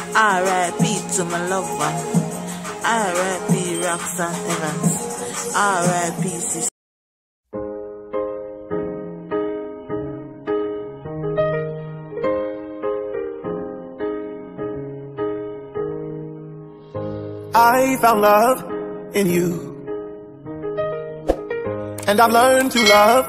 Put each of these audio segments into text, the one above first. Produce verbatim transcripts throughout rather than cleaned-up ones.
R I P to my loved one. R I P Roxanne Evans. R I P sister. I found love in you, and I've learned to love.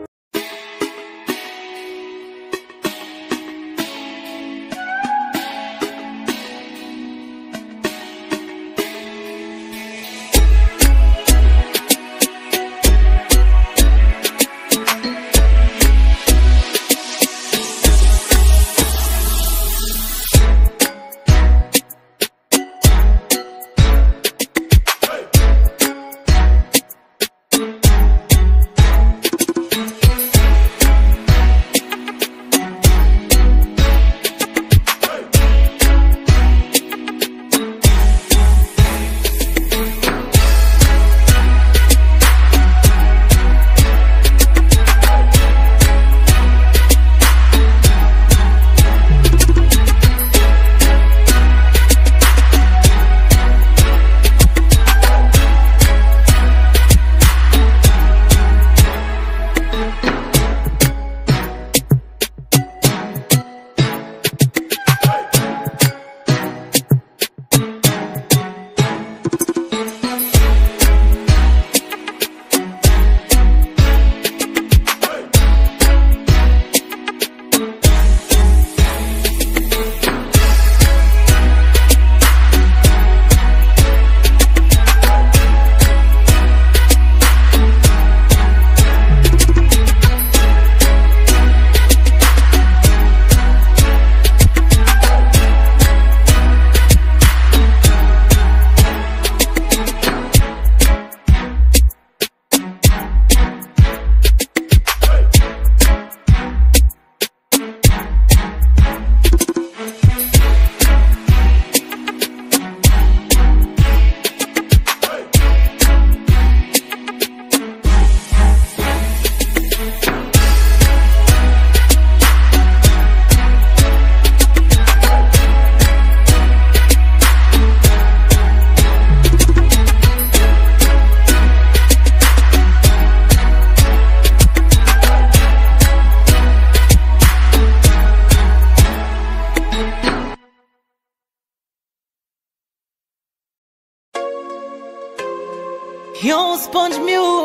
Your sponge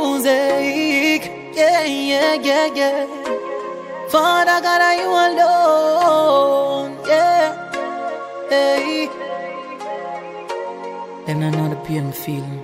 music, yeah, yeah, yeah, yeah. Father God, are you alone, yeah, hey. Then I know the pain feeling.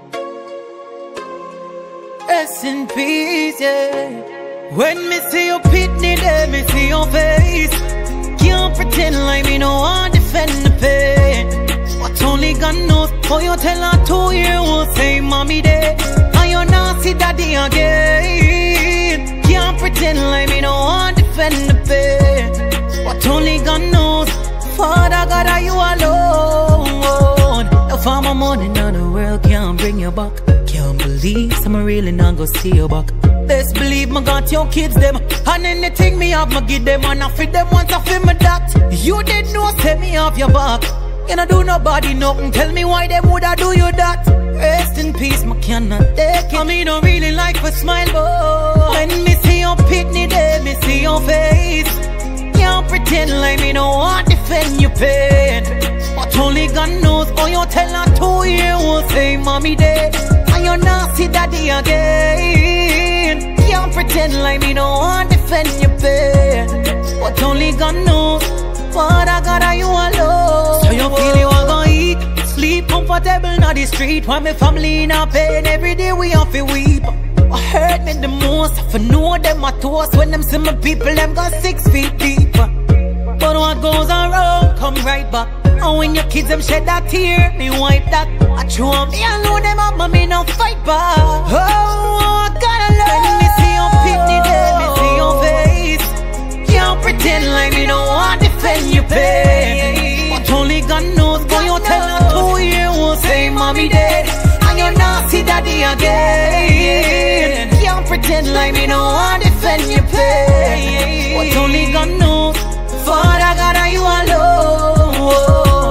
Rest in peace, yeah. When me see your pitney there, me see your face. Can't pretend like me no one defend the pain. But only God knows how you tell her two year old say mommy there, and you not see daddy again. Can't pretend like me no one defend the pain. But only God knows, Father God, are you alone? The farmer money in the world can't bring you back. Can't believe some really not go see you back. Best believe me got your kids them, and anything me have me give them, and I feed them once I feel me that. You didn't know set me off your back. You don't do nobody nothing. Tell me why them woulda do you that. Rest in peace, me cannot take it. I mean, don't really like for smile, but when me see your pitney there, me see your face. Can't pretend like me no want defend your pain. But only God knows how you tell her two year old say mommy there, and you not see daddy again. Can't pretend like me no want defend your pain. But only God knows, Father God, are you alone? So you feel you are gonna eat, sleep comfortable on the street, while my family in a pain. Every day we have to weep. What hurt me the most, if I know them a toast, when them see my people, them got six feet deep. But what goes around, come right back. And when your kids them shed that tear, me wipe that. I show me I know them up, but me no fight back. Oh, I gotta learn. When me see your pitney there, me see your face. Can't pretend like me no want defend your pain. But only God knows, boy, you tell her two year old say mommy dead, and you not see daddy again. Can't pretend like me no want defend your pain. But only God knows, Father God, are you alone?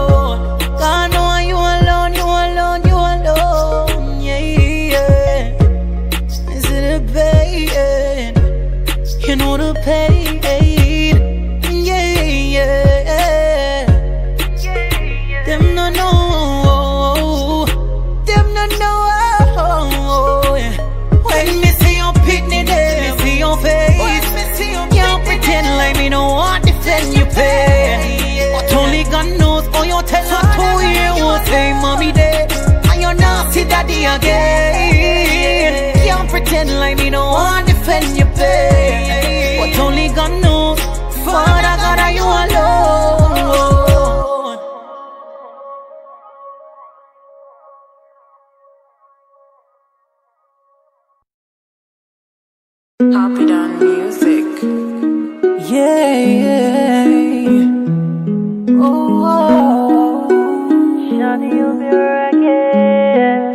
won't tell her two year won't say mommy dead. And you're nasty daddy again. Can't pretend like me don't want to defend your pain. But only God knows, Father God, are you alone? Happy Down Music. Yeah, yeah. Oh, oh. Shawty, you'll be right.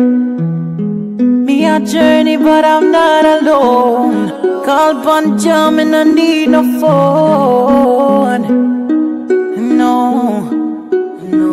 Me a journey, but I'm not alone. Call Pun Jam and I need no phone. No, no.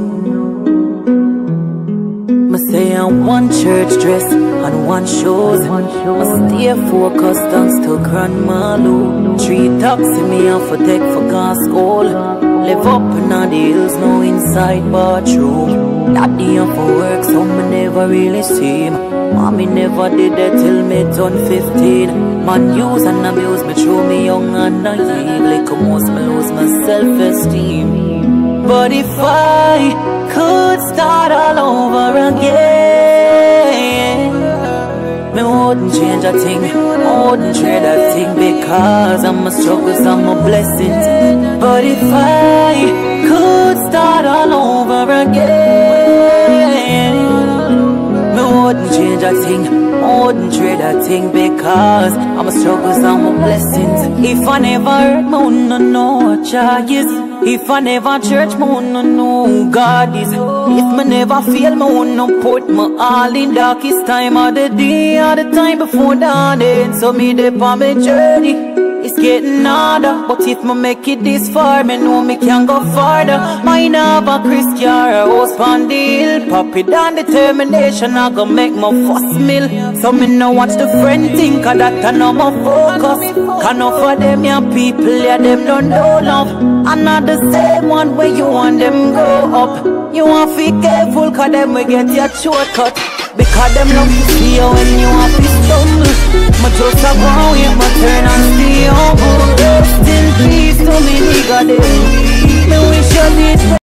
I say I'm one church dress and one shows. I stay focused on still grandma low. Three taxi me off for take for gas school. Live up in the hills, no inside bathroom. Daddy up for work, so me never really see him. Mommy never did that till me turn fifteen. Man use and abuse me through me young and naive. Like almost me lose my self-esteem. But if I could start all over again, me wouldn't change a thing, wouldn't trade a thing. Because I'm a struggles, I'm a blessings. But if I could start all over again, me wouldn't change a thing, wouldn't trade a thing. Because I'm a struggles, I'm a blessings. If I never hurt, me wouldn't know what charges. If I never church, me wouldn't know who God is. If me never fail, me wouldn't put my all in darkest time of the day, or the time before dawn. So me dey on my journey, it's getting harder. But if me make it this far, me know me can go farther. Mine have a Chris car, a house on the hill. Pop it down determination, I go make my first meal. So me no watch the friend think, cause that I know my focus. Can of for them young people, yeah, them don't know love. I'm not the same one where you want them go up. You want to be careful, cause them will get your shortcut. Because them love to see you when you want to stumble. My just a go with my turn and stay humble. Rest in peace to me nigga them. Me wish you